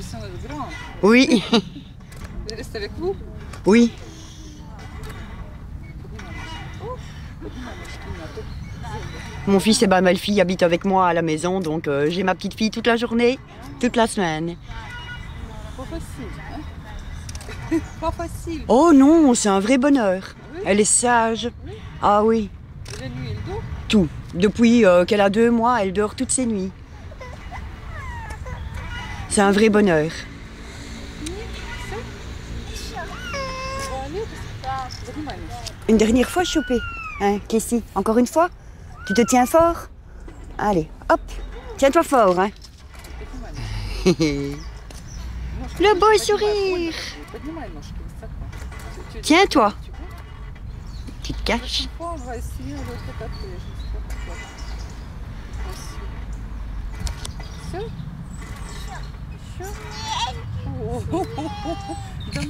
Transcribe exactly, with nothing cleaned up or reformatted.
sont grands. Oui. Ils restent avec vous? Oui. Mon fils et ma belle-fille habitent avec moi à la maison, donc euh, j'ai ma petite fille toute la journée, toute la semaine. Pas facile, hein? Pas facile. Oh non, c'est un vrai bonheur. Oui. Elle est sage. Oui. Ah oui, Et la nuit, elle dort? tout. Depuis euh, qu'elle a deux mois, elle dort toutes ses nuits. C'est un vrai bonheur. Une dernière fois, Choupé. Hein, Kessie, encore une fois? Tu te tiens fort? Allez, hop. Tiens-toi fort, hein. Le beau sourire. Tiens-toi. Tu te caches. On va essayer l'autre côté. Je ne sais pas pourquoi. Ça? Chaud.